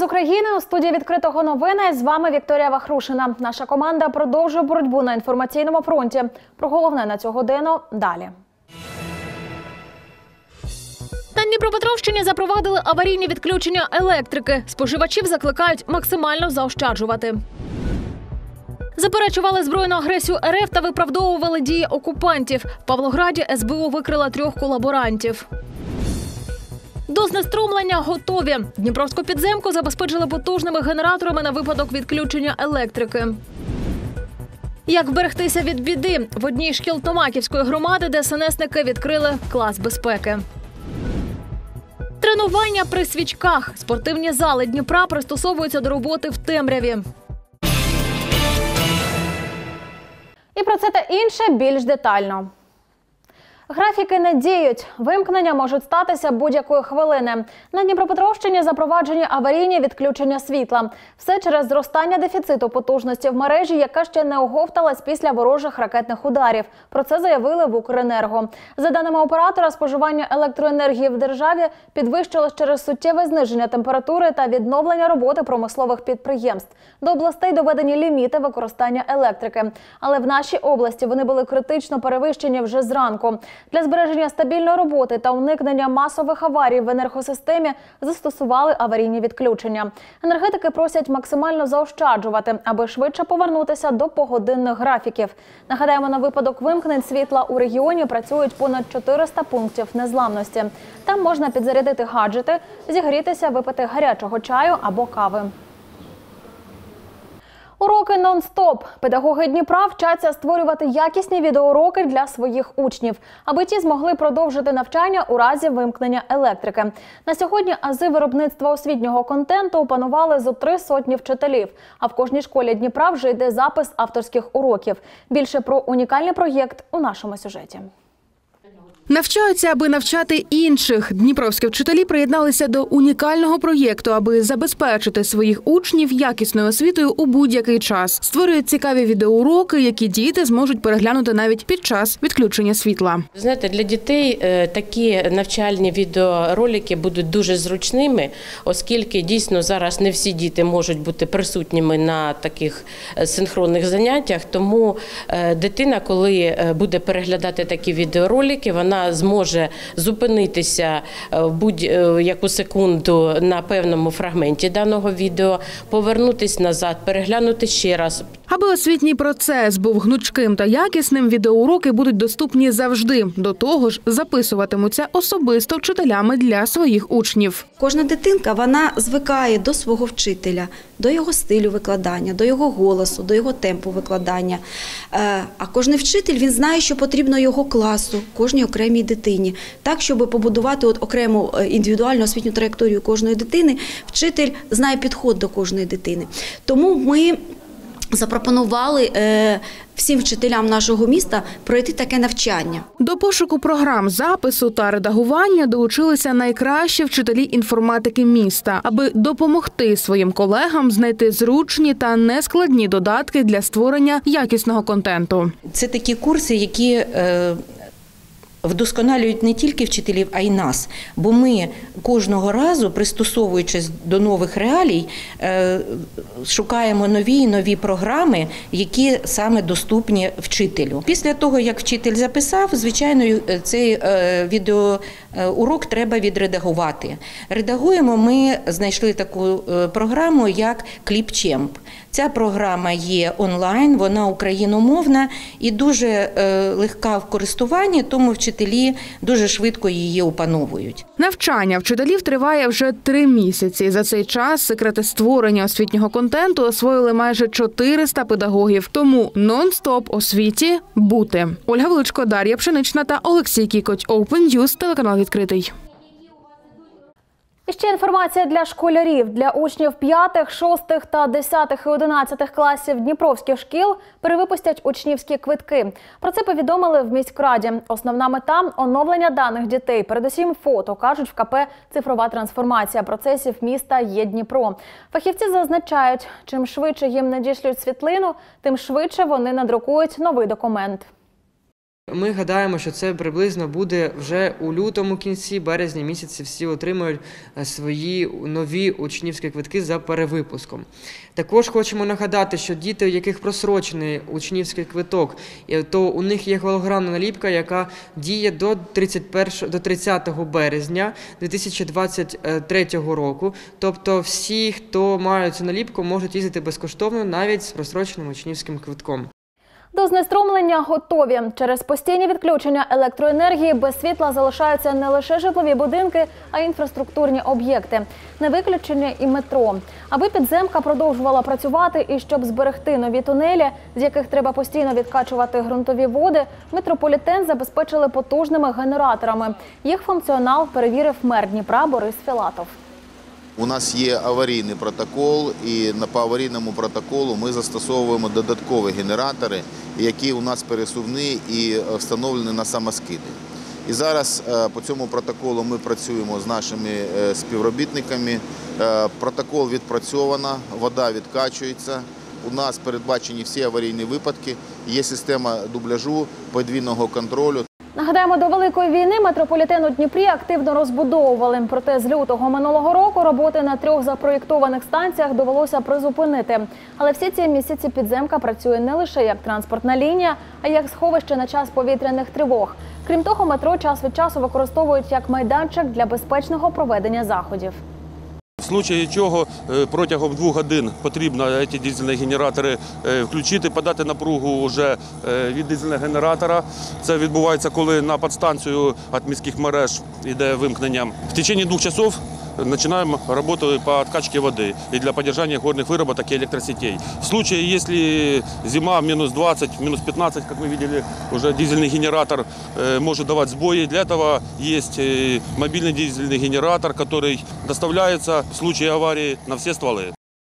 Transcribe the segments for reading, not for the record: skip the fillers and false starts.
України у студії «Відкритого новини» з вами Вікторія Вахрушина. Наша команда продовжує боротьбу на інформаційному фронті. Про головне на цю годину далі. На Дніпропетровщині запровадили аварійні відключення електрики. Споживачів закликають максимально заощаджувати. Заперечували збройну агресію РФ та виправдовували дії окупантів. В Павлограді СБУ викрила 3 колаборантів. До знеструмлення готові. Дніпровську підземку забезпечили потужними генераторами на випадок відключення електрики. Як вберегтися від біди? В одній з шкіл Томаківської громади ДСНСники відкрили клас безпеки. Тренування при свічках. Спортивні зали Дніпра пристосовуються до роботи в темряві. І про це та інше більш детально. Графіки не діють. Вимкнення можуть статися будь-якої хвилини. На Дніпропетровщині запроваджені аварійні відключення світла. Все через зростання дефіциту потужності в мережі, яка ще не оговталась після ворожих ракетних ударів. Про це заявили в Укренерго. За даними оператора, споживання електроенергії в державі підвищилось через суттєве зниження температури та відновлення роботи промислових підприємств. До областей доведені ліміти використання електрики. Але в нашій області вони були критично перевищені вже зранку. Для збереження стабільної роботи та уникнення масових аварій в енергосистемі застосували аварійні відключення. Енергетики просять максимально заощаджувати, аби швидше повернутися до погодинних графіків. Нагадаємо, на випадок вимкнень світла у регіоні працюють понад 400 пунктів незламності. Там можна підзарядити гаджети, зігрітися, випити гарячого чаю або кави. Уроки нон-стоп. Педагоги Дніпра вчаться створювати якісні відеоуроки для своїх учнів, аби ті змогли продовжити навчання у разі вимкнення електрики. На сьогодні ази виробництва освітнього контенту опанували зо 300 вчителів. А в кожній школі Дніпра вже йде запис авторських уроків. Більше про унікальний проєкт у нашому сюжеті. Навчаються, аби навчати інших. Дніпровські вчителі приєдналися до унікального проєкту, аби забезпечити своїх учнів якісною освітою у будь-який час. Створюють цікаві відеоуроки, які діти зможуть переглянути навіть під час відключення світла. Знаєте, для дітей такі навчальні відеоролики будуть дуже зручними, оскільки дійсно зараз не всі діти можуть бути присутніми на таких синхронних заняттях. Тому дитина, коли буде переглядати такі відеоролики, вона зможе зупинитися в будь-яку секунду на певному фрагменті даного відео, повернутися назад, переглянути ще раз. Аби освітній процес був гнучким та якісним, відеоуроки будуть доступні завжди. До того ж, записуватимуться особисто вчителями для своїх учнів. Кожна дитинка, вона звикає до свого вчителя, до його стилю викладання, до його голосу, до його темпу викладання. А кожен вчитель, він знає, що потрібно його класу, кожній окремій дитині. Так, щоб побудувати окрему індивідуальну освітню траєкторію кожної дитини, вчитель знає підхід до кожної дитини. Тому ми запропонували всім вчителям нашого міста пройти таке навчання. До пошуку програм запису та редагування долучилися найкращі вчителі інформатики міста, аби допомогти своїм колегам знайти зручні та нескладні додатки для створення якісного контенту. Це такі курси, які вдосконалюють не тільки вчителів, а й нас. Бо ми кожного разу, пристосовуючись до нових реалій, шукаємо нові і нові програми, які саме доступні вчителю. Після того, як вчитель записав, звичайно, цей відеоурок треба відредагувати. Редагуємо ми, знайшли таку програму, як Clipchamp. Ця програма є онлайн, вона україномовна і дуже легка в користуванні, тому вчителі дуже швидко її опановують. Навчання вчителів триває вже 3 місяці. За цей час секрети створення освітнього контенту освоїли майже 400 педагогів. Тому нон-стоп освіті бути. Ольга Величко, Дар'я Пшенична та Олексій Кікоть. Open News, телеканал «Відкритий». І ще інформація для школярів. Для учнів 5, 6 та 10 і 11 класів дніпровських шкіл перевипустять учнівські квитки. Про це повідомили в міськраді. Основна мета – оновлення даних дітей. Передусім фото, кажуть в КП «Цифрова трансформація процесів міста Є Дніпро». Фахівці зазначають, чим швидше їм надішлють світлину, тим швидше вони надрукують новий документ. Ми гадаємо, що це приблизно буде вже у лютому кінці, березні місяці всі отримають свої нові учнівські квитки за перевипуском. Також хочемо нагадати, що діти, у яких просрочений учнівський квиток, то у них є голограмна наліпка, яка діє до 30 березня 2023 року. Тобто всі, хто має цю наліпку, можуть їздити безкоштовно навіть з просроченим учнівським квитком. До знеструмлення готові. Через постійні відключення електроенергії без світла залишаються не лише житлові будинки, а й інфраструктурні об'єкти. Не виключення і метро. Аби підземка продовжувала працювати і щоб зберегти нові тунелі, з яких треба постійно відкачувати ґрунтові води, метрополітен забезпечили потужними генераторами. Їх функціонал перевірив мер Дніпра Борис Філатов. У нас є аварійний протокол, і по аварійному протоколу ми застосовуємо додаткові генератори, які у нас пересувні і встановлені на самоскиди. І зараз по цьому протоколу ми працюємо з нашими співробітниками. Протокол відпрацьовано, вода відкачується. У нас передбачені всі аварійні випадки, є система дубляжу, подвійного контролю. Нагадаємо, до Великої війни метрополітен у Дніпрі активно розбудовували. Проте з лютого минулого року роботи на 3 запроєктованих станціях довелося призупинити. Але всі ці місяці підземка працює не лише як транспортна лінія, а й як сховище на час повітряних тривог. Крім того, метро час від часу використовують як майданчик для безпечного проведення заходів. В случаї чого протягом 2 годин потрібно ці дизельні генератори включити, подати напругу вже від дизельного генератора. Це відбувається, коли на підстанцію від міських мереж йде вимкнення. В течение 2 часов начинаем работу по откачке воды и для поддержания горных выработок и электросетей. В случае, если зима минус 20, минус 15, как мы видели, уже дизельный генератор может давать сбои. Для этого есть мобильный дизельный генератор, который доставляется в случае аварии на все стволы.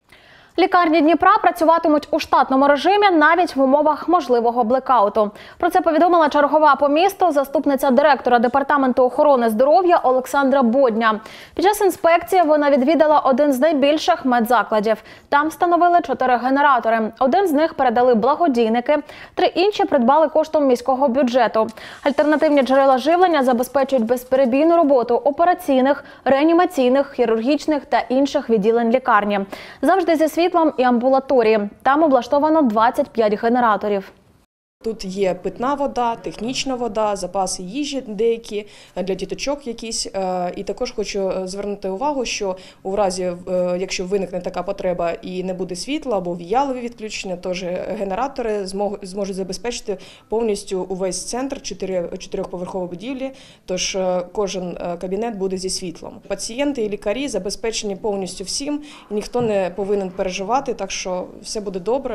Лікарні Дніпра працюватимуть у штатному режимі навіть в умовах можливого блекауту. Про це повідомила чергова по місту заступниця директора Департаменту охорони здоров'я Олександра Бодня. Під час інспекції вона відвідала один з найбільших медзакладів. Там встановили 4 генератори. Один з них передали благодійники, 3 інші придбали коштом міського бюджету. Альтернативні джерела живлення забезпечують безперебійну роботу операційних, реанімаційних, хірургічних та інших відділень лікарні. Завжди зі світлом і амбулаторії. Там облаштовано 25 генераторів. Тут є питна вода, технічна вода, запаси їжі деякі, для діточок якісь. І також хочу звернути увагу, що у разі, якщо виникне така потреба і не буде світла або віялові відключення, тож генератори зможуть забезпечити повністю увесь центр 4-поверхової будівлі, тож кожен кабінет буде зі світлом. Пацієнти і лікарі забезпечені повністю всім, і ніхто не повинен переживати, так що все буде добре.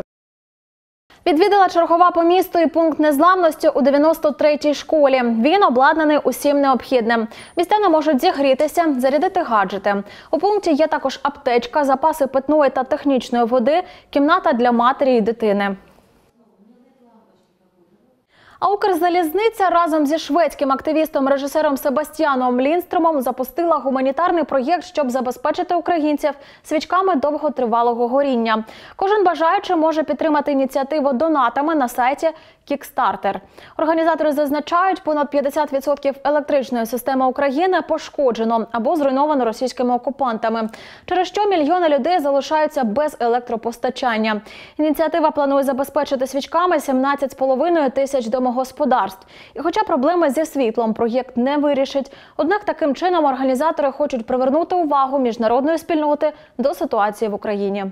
Відвідала чергова по місту і пункт незламності у 93-й школі. Він обладнаний усім необхідним. Містяни можуть зігрітися, зарядити гаджети. У пункті є також аптечка, запаси питної та технічної води, кімната для матері і дитини. А Укрзалізниця разом зі шведським активістом-режисером Себастьяном Ліндстромом запустила гуманітарний проєкт, щоб забезпечити українців свічками довготривалого горіння. Кожен бажаючий може підтримати ініціативу донатами на сайті Kickstarter. Організатори зазначають, понад 50% електричної системи України пошкоджено або зруйновано російськими окупантами, через що мільйони людей залишаються без електропостачання. Ініціатива планує забезпечити свічками 17,5 тисяч домогосподарств. І хоча проблеми зі світлом проєкт не вирішить, однак таким чином організатори хочуть привернути увагу міжнародної спільноти до ситуації в Україні.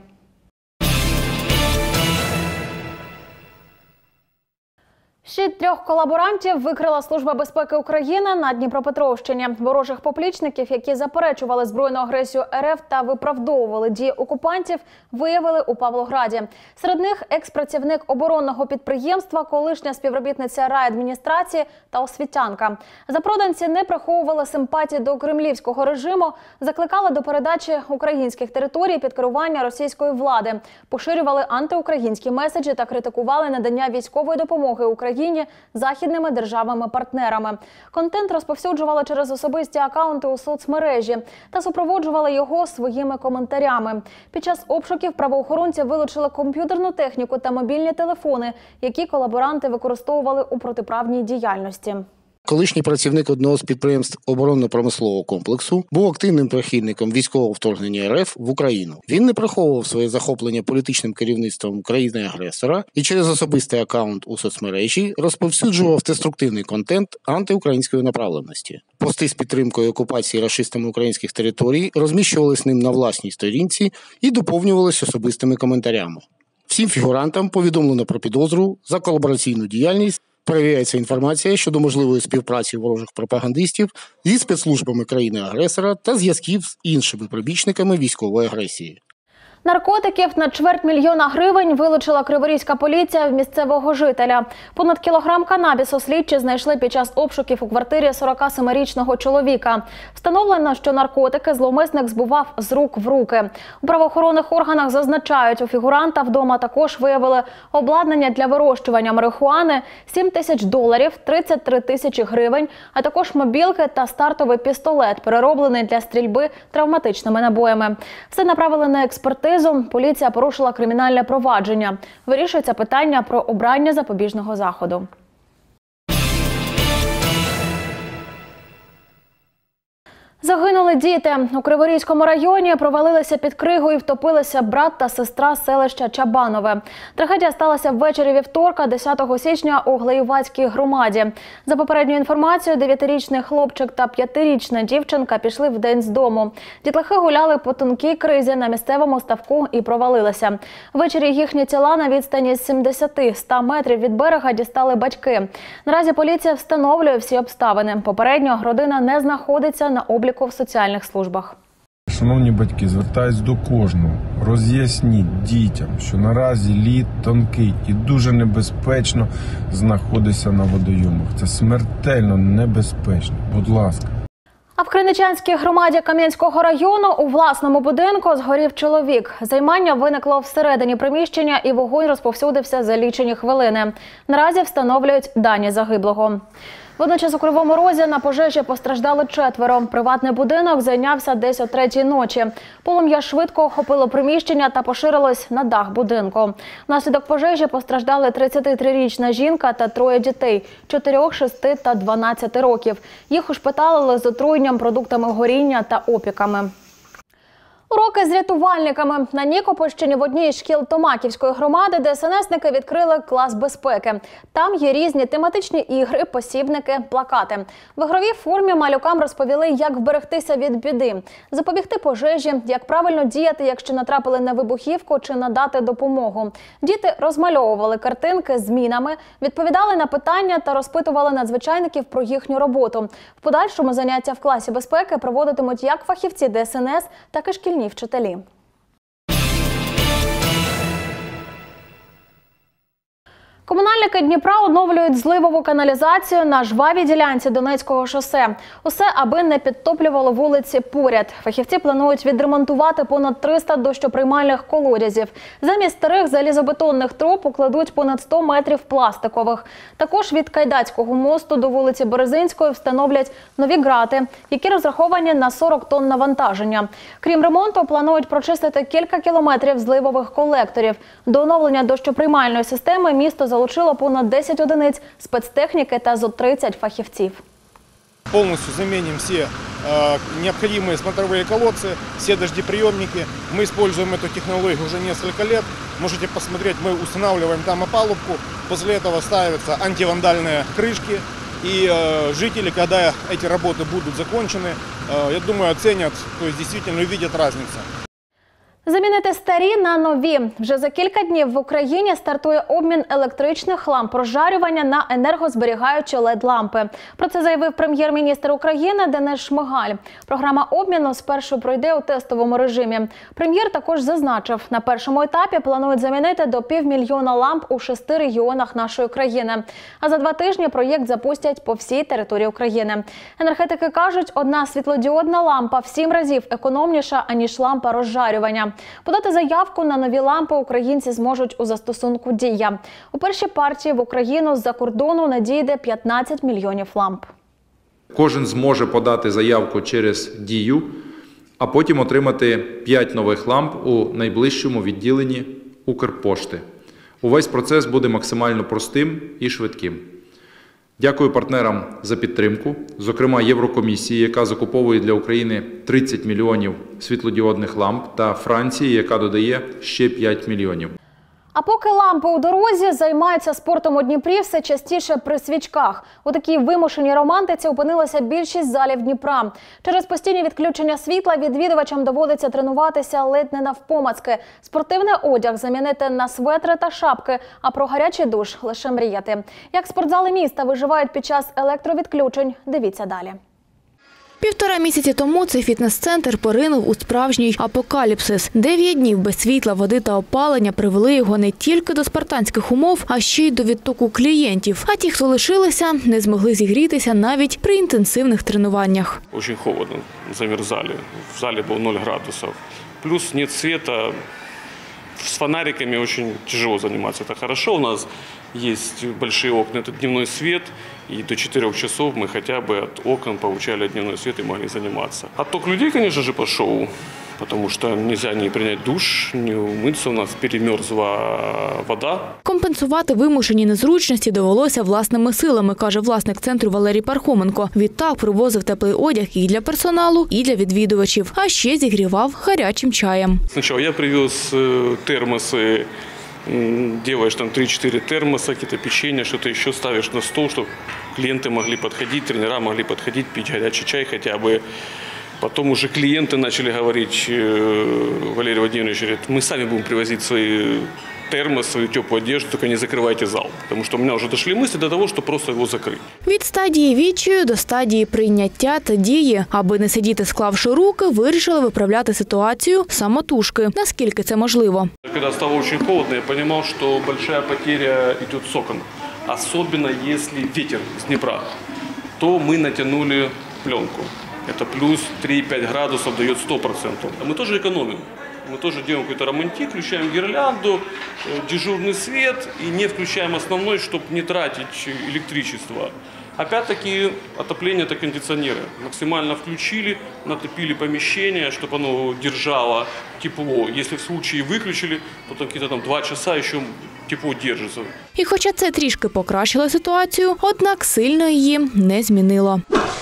Ще 3 колаборантів викрила Служба безпеки України на Дніпропетровщині. Ворожих поплічників, які заперечували збройну агресію РФ та виправдовували дії окупантів, виявили у Павлограді. Серед них екс-працівник оборонного підприємства, колишня співробітниця райадміністрації та освітянка. Запроданці не приховували симпатії до кремлівського режиму, закликали до передачі українських територій під керування російської влади, поширювали антиукраїнські меседжі та критикували надання військової допомоги Україні Україні західними державами-партнерами. Контент розповсюджували через особисті акаунти у соцмережі та супроводжували його своїми коментарями. Під час обшуків правоохоронці вилучили комп'ютерну техніку та мобільні телефони, які колаборанти використовували у протиправній діяльності. Колишній працівник одного з підприємств оборонно-промислового комплексу був активним прихильником військового вторгнення РФ в Україну. Він не приховував своє захоплення політичним керівництвом країни-агресора і через особистий акаунт у соцмережі розповсюджував деструктивний контент антиукраїнської направленості. Пости з підтримкою окупації рашистами українських територій розміщувались ним на власній сторінці і доповнювались особистими коментарями. Всім фігурантам повідомлено про підозру за колабораційну діяльність. Перевіряється інформація щодо можливої співпраці ворожих пропагандистів зі спецслужбами країни-агресора та зв'язків з іншими прибічниками військової агресії. Наркотиків на 250 000 гривень вилучила криворізька поліція в місцевого жителя. Понад кілограм канабісу слідчі знайшли під час обшуків у квартирі 47-річного чоловіка. Встановлено, що наркотики зловмисник збував з рук в руки. У правоохоронних органах зазначають, у фігуранта вдома також виявили обладнання для вирощування марихуани, $7 000, 33 000 гривень, а також мобілки та стартовий пістолет, перероблений для стрільби травматичними набоями. Все направили на експертизу. Поліція порушила кримінальне провадження. Вирішується питання про обрання запобіжного заходу. Загинули діти. У Криворізькому районі провалилися під кригу і втопилися брат та сестра селища Чабанове. Трагедія сталася ввечері вівторка, 10 січня у Глеювацькій громаді. За попередньою інформацією, 9-річний хлопчик та 5-річна дівчинка пішли вдень з дому. Дітлахи гуляли по тонкій кризі на місцевому ставку і провалилися. Ввечері їхні тіла на відстані 70-100 метрів від берега дістали батьки. Наразі поліція встановлює всі обставини. Попередньо родина не знаходиться на обліку в соціальних службах. Шановні батьки, звертаюсь до кожного. Роз'ясніть дітям, що наразі лід тонкий і дуже небезпечно знаходитися на водойомах. Це смертельно небезпечно. Будь ласка. А в Криничанській громаді Кам'янського району у власному будинку згорів чоловік. Займання виникло всередині приміщення і вогонь розповсюдився за лічені хвилини. Наразі встановлюють дані загиблого. Водночас у Кривому Розі на пожежі постраждали 4. Приватний будинок зайнявся десь о 3-й ночі. Полум'я швидко охопило приміщення та поширилось на дах будинку. Внаслідок пожежі постраждали 33-річна жінка та 3 дітей – 4, 6 та 12 років. Їх ушпиталили з отруєнням продуктами горіння та опіками. Уроки з рятувальниками. На Нікопольщині в одній із шкіл Томаківської громади ДСНСники відкрили клас безпеки. Там є різні тематичні ігри, посібники, плакати. В ігровій формі малюкам розповіли, як вберегтися від біди, запобігти пожежі, як правильно діяти, якщо натрапили на вибухівку, чи надати допомогу. Діти розмальовували картинки з мінами, відповідали на питання та розпитували надзвичайників про їхню роботу. В подальшому заняття в класі безпеки проводитимуть як фахівці ДСНС, так і шкільні вчителі. Комунальники Дніпра оновлюють зливову каналізацію на жвавій ділянці Донецького шосе. Усе, аби не підтоплювало вулиці поряд. Фахівці планують відремонтувати понад 300 дощоприймальних колодязів. Замість старих залізобетонних труб укладуть понад 100 метрів пластикових. Також від Кайдацького мосту до вулиці Березинської встановлять нові грати, які розраховані на 40 тонн навантаження. Крім ремонту, планують прочистити кілька кілометрів зливових колекторів. До оновлення дощоприймальної системи місто залучило понад 10 одиниць спецтехніки та зо 30 фахівців. Полностью заменим все необходимые смотровые колодцы, все дождеприемники. Мы используем эту технологию уже несколько лет. Можете посмотреть, мы устанавливаем там опалубку. После этого ставятся антивандальные крышки. И жители, когда эти работы будут закончены, я думаю, оценят, то есть действительно увидят разницу. Замінити старі на нові. Вже за кілька днів в Україні стартує обмін електричних ламп розжарювання на енергозберігаючі LED-лампи. Про це заявив прем'єр-міністр України Денис Шмигаль. Програма обміну спершу пройде у тестовому режимі. Прем'єр також зазначив, на першому етапі планують замінити до 500 000 ламп у 6 регіонах нашої країни. А за 2 тижні проєкт запустять по всій території України. Енергетики кажуть, одна світлодіодна лампа в 7 разів економніша, аніж лампа розжарювання. Подати заявку на нові лампи українці зможуть у застосунку «Дія». У першій партії в Україну з-за кордону надійде 15 мільйонів ламп. Кожен зможе подати заявку через «Дію», а потім отримати 5 нових ламп у найближчому відділенні Укрпошти. Увесь процес буде максимально простим і швидким. Дякую партнерам за підтримку, зокрема Єврокомісії, яка закуповує для України 30 мільйонів світлодіодних ламп, та Франції, яка додає ще 5 мільйонів. А поки лампи у дорозі, займаються спортом у Дніпрі все частіше при свічках. У такій вимушеній романтиці опинилася більшість залів Дніпра. Через постійні відключення світла відвідувачам доводиться тренуватися ледь не навпомацки. Спортивний одяг замінити на светри та шапки, а про гарячий душ лише мріяти. Як спортзали міста виживають під час електровідключень, дивіться далі. 1,5 місяці тому цей фітнес-центр поринув у справжній апокаліпсис. 9 днів без світла, води та опалення привели його не тільки до спартанських умов, а ще й до відтоку клієнтів. А ті, хто лишилися, не змогли зігрітися навіть при інтенсивних тренуваннях. Дуже холодно, замерзали. В залі було 0 градусів. Плюс нет света. С фонариками очень тяжело заниматься. Это хорошо, у нас есть большие окна, это дневной свет, и до 4 часов мы хотя бы от окон получали дневной свет и могли заниматься. Отток людей, конечно же, пошел, потому что нельзя не принять душ, не умыться, у нас перемерзла вода. Компенсувати вимушені незручності довелося власними силами, каже власник центру Валерій Пархоменко. Відтак привозив теплий одяг і для персоналу, і для відвідувачів, а ще зігрівав гарячим чаєм. Спочатку я привез термоси, делаешь там 3-4 термоса, какие-то печенья, что-то еще ставишь на стол, чтобы клиенты могли подходить, тренера могли подходить, пить горячий чай хотя бы. Потом уже клиенты начали говорить, Валерий Владимирович говорит, мы сами будем привозить свои термос, свою теплую одежду, только не закрывайте зал. Потому что у меня уже дошли мысли до того, что просто его закрыть. Від стадії відчаю до стадії прийняття та дії. Аби не сидіти склавши руки, вирішили виправляти ситуацію самотужки. Наскільки це можливо? Когда стало очень холодно, я понимал, что большая потеря идет с окон. Особенно если ветер с Днепра, то мы натянули пленку. Это плюс 3-5 градусов дает 100%. Мы тоже экономим. Мы тоже делаем какой-то романтик, включаем гирлянду, дежурный свет и не включаем основной, чтобы не тратить электричество. Опять-таки отопление – это кондиционеры. Максимально включили, натопили помещение, чтобы оно держало тепло. Если в случае выключили, то там какие-то 2 часа еще тепло держится. І хоча це трішки покращило ситуацію, однак сильно її не змінило.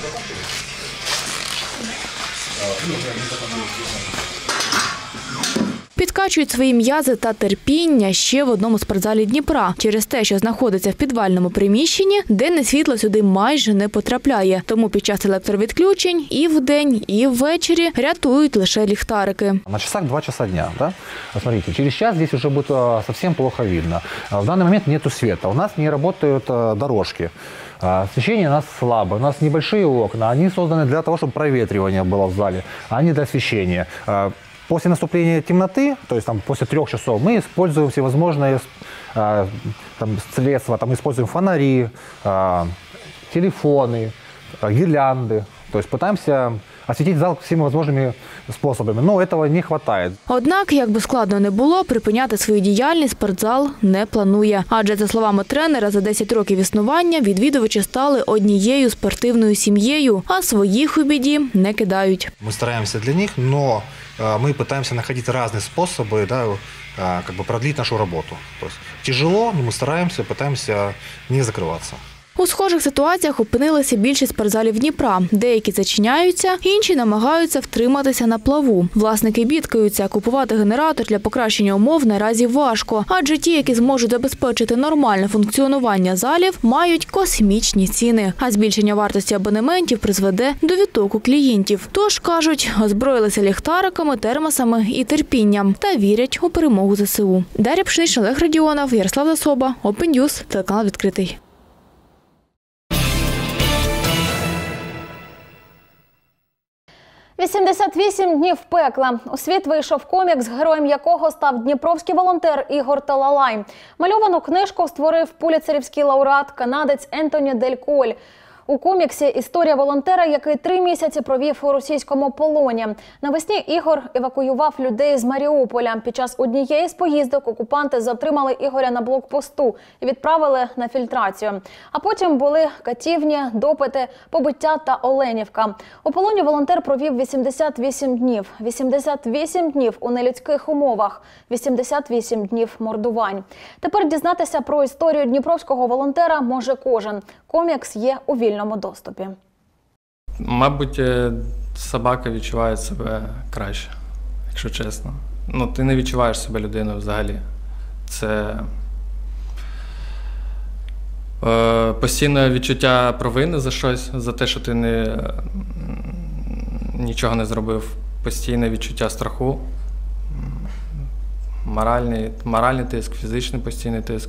Підкачують свої м'язи та терпіння ще в одному спортзалі Дніпра через те, що знаходиться в підвальному приміщенні, денне світло сюди майже не потрапляє. Тому під час електровідключень і вдень, і ввечері рятують лише ліхтарики. На часах 2 часа дня. Да? Смотрите, через час здесь уже будет совсем плохо видно. В данный момент нету света, у нас не работают дорожки. Освещение у нас слабое, у нас небольшие окна, они созданы для того, чтобы проветривание было в зале, а не для освещения. После наступления темноты, то есть после 3 часов, мы используем всевозможные средства, используем фонари, телефоны, гирлянды, то есть пытаемся освітити зал всіма можливими способами, але цього не вистачає. Однак, як би складно не було, припиняти свою діяльність спортзал не планує. Адже, за словами тренера, за 10 років існування відвідувачі стали однією спортивною сім'єю, а своїх у біді не кидають. Ми стараємося для них, але ми намагаємося знаходити різні способи, продлити нашу роботу. Тобто, тяжело, але ми стараємося, намагаємося не закриватися. У схожих ситуаціях опинилися більшість спортзалів Дніпра. Деякі зачиняються, інші намагаються втриматися на плаву. Власники бідкаються, купувати генератор для покращення умов наразі важко. Адже ті, які зможуть забезпечити нормальне функціонування залів, мають космічні ціни. А збільшення вартості абонементів призведе до відтоку клієнтів. Тож, кажуть, озброїлися ліхтариками, термосами і терпінням та вірять у перемогу ЗСУ. Дар'я Пшенична, Олег Радіонов, Ярослав Засоба, Open News, телеканал «Відкритий». 88 днів пекла. У світ вийшов комікс, героєм якого став дніпровський волонтер Ігор Талалай. Мальовану книжку створив пуліцерівський лауреат, канадець Ентоні Дель Коль. У коміксі історія волонтера, який 3 місяці провів у російському полоні. Навесні Ігор евакуював людей з Маріуполя. Під час однієї з поїздок окупанти затримали Ігоря на блокпосту і відправили на фільтрацію. А потім були катівні, допити, побиття та Оленівка. У полоні волонтер провів 88 днів. 88 днів у нелюдських умовах. 88 днів мордувань. Тепер дізнатися про історію дніпровського волонтера може кожен. Комікс є у вільному доступі. Мабуть, собака відчуває себе краще, якщо чесно. Ти не відчуваєш себе людиною взагалі. Це постійне відчуття провини за щось, за те, що ти нічого не зробив. Постійне відчуття страху, моральний тиск, фізичний постійний тиск,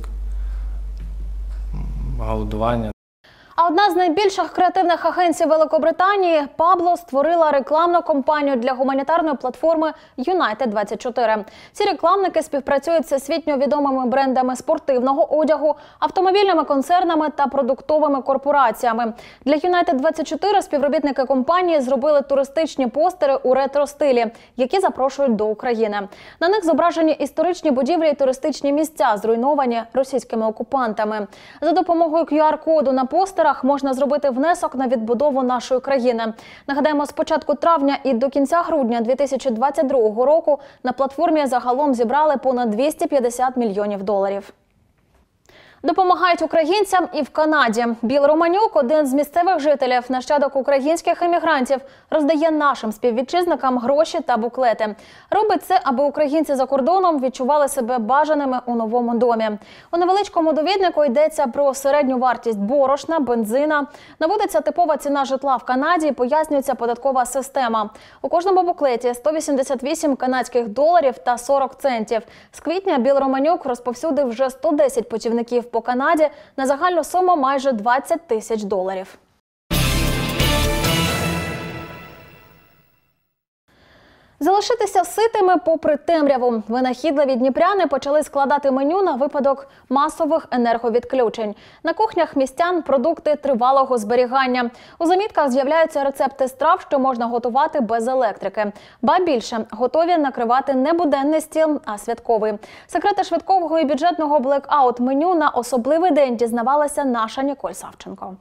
голодування. А одна з найбільших креативних агенцій Великобританії, Pablo, створила рекламну кампанію для гуманітарної платформи United24. Ці рекламники співпрацюють з всесвітньо відомими брендами спортивного одягу, автомобільними концернами та продуктовими корпораціями. Для United24 співробітники компанії зробили туристичні постери у ретро-стилі, які запрошують до України. На них зображені історичні будівлі і туристичні місця, зруйновані російськими окупантами. За допомогою QR-коду на постерах можна зробити внесок на відбудову нашої країни. Нагадаємо, з початку травня і до кінця грудня 2022 року на платформі загалом зібрали понад 250 мільйонів доларів. Допомагають українцям і в Канаді. Біл Романюк, один з місцевих жителів, нащадок українських емігрантів, роздає нашим співвітчизникам гроші та буклети. Робить це, аби українці за кордоном відчували себе бажаними у новому домі. У невеличкому довіднику йдеться про середню вартість борошна, бензина. Наводиться типова ціна житла в Канаді і пояснюється податкова система. У кожному буклеті 188 канадських доларів та 40 центів. З квітня Біл Романюк розповсюдив вже 110 путівників по Канаді на загальну суму майже 20 тисяч доларів. Залишитися ситими попри темряву. Винахідливі дніпряни почали складати меню на випадок масових енерговідключень. На кухнях містян продукти тривалого зберігання. У замітках з'являються рецепти страв, що можна готувати без електрики. Ба більше, готові накривати не буденний стіл, а святковий. Секрети швидкого і бюджетного блекаут-меню на особливий день дізнавалася наша Ніколь Савченко.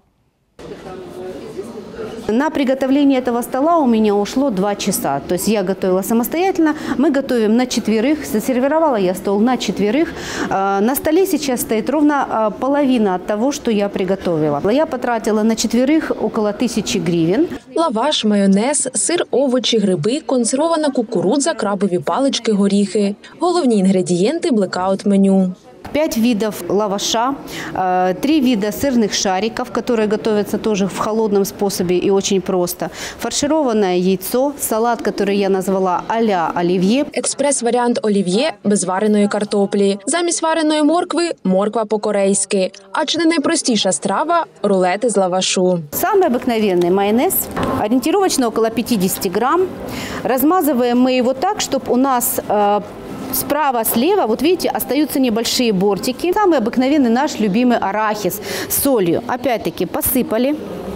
На приготовление этого стола у меня ушло 2 часа. То есть я готовила самостоятельно. Мы готовим на 4. Засервировала я стол на 4. На столе сейчас стоит ровно половина от того, что я приготовила. Я потратила на 4 около 1000 гривен. Лаваш, майонез, сир, овочі, гриби, консервована кукурудза, крабові палички, горіхи. Головні інгредієнти блекаут-меню. 5 видов лаваша, 3 вида сырных шариков, которые готовятся тоже в холодном способе и очень просто. Фаршированное яйцо, салат, который я назвала а-ля оливье. Експрес-варіант олів'є без вареної картоплі. Замість вареної моркви – морква по-корейськи. А чи не найпростіша страва – рулети з лавашу. Самый обыкновенный майонез, ориентировочно около 50 грамм. Размазываем мы его так, чтобы у нас справа-слева, вот видите, остаются небольшие бортики. Самый обыкновенный наш любимый арахис с солью. Опять-таки посыпали.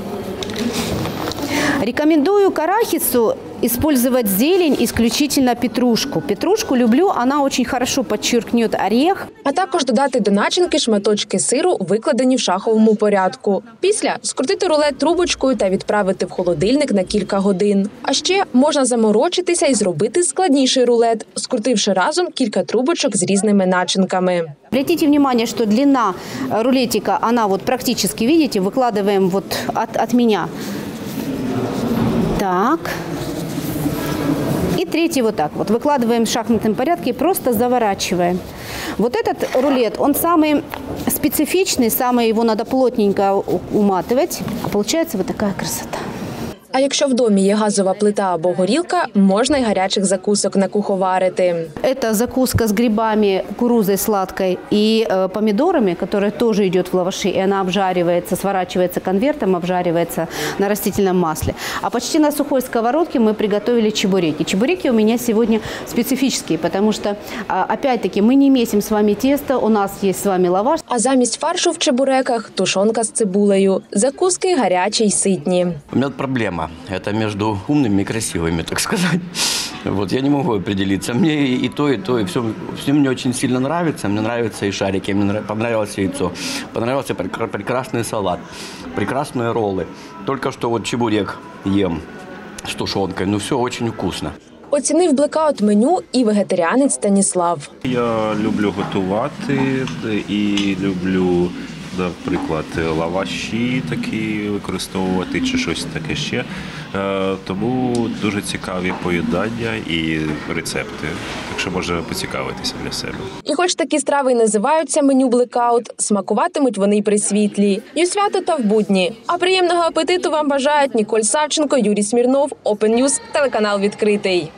Рекомендую к арахису использовать зелень, исключительно петрушку. Петрушку люблю, она очень хорошо подчеркнет орех. А також додати до начинки шматочки сиру, викладені в шаховому порядку. Після скрутити рулет трубочкою та відправити в холодильник на кілька годин. А ще можна заморочитися і зробити складніший рулет, скрутивши разом кілька трубочок з різними начинками. Обратите внимание, что длина рулетика, она вот практически, видите, выкладываем вот от меня. Так. И третий вот так вот. Выкладываем в шахматном порядке и просто заворачиваем. Вот этот рулет, он самый специфичный, его надо плотненько уматывать. А получается вот такая красота. А якщо в домі є газова плита або горілка, можна й гарячих закусок накуховарити. Это закуска с грибами, кукурузой сладкой и помидорами, которая тоже идет в лаваши, и она обжаривается, сворачивается конвертом, обжаривается на растительном масле. А почти на сухой сковородке мы приготовили чебуреки. Чебуреки у меня сегодня специфические, потому что, опять-таки, мы не месим с вами тесто, у нас есть с вами лаваш. А замість фаршу в чебуреках – тушонка з цибулею. Закуски гарячі й ситні. У меня проблема. Это между умными и красивыми, так сказать. Вот, я не могу определиться. Мне и то, и все мне очень сильно нравится. Мне нравятся и шарики, мне понравилось яйцо, понравился прекрасный салат, прекрасные роллы. Только что вот чебурек ем с тушенкой, но все очень вкусно. Оцінив блекаут меню і вегетаріанець Станіслав. Я люблю готувати і люблю, наприклад, лаваші такі використовувати чи щось таке ще. Тому дуже цікаві поїдання і рецепти. Так що можна поцікавитися для себе. І хоч такі страви й називаються меню блекаут, смакуватимуть вони й при світлі. І у свято та в будні. А приємного апетиту вам бажають Ніколь Савченко, Юрій Смірнов, Open News, телеканал «Відкритий».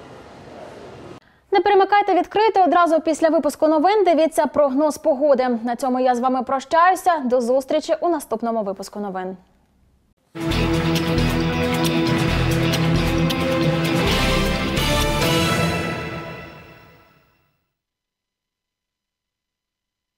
Не перемикайте «Відкритий», одразу після випуску новин дивіться прогноз погоди. На цьому я з вами прощаюся. До зустрічі у наступному випуску новин.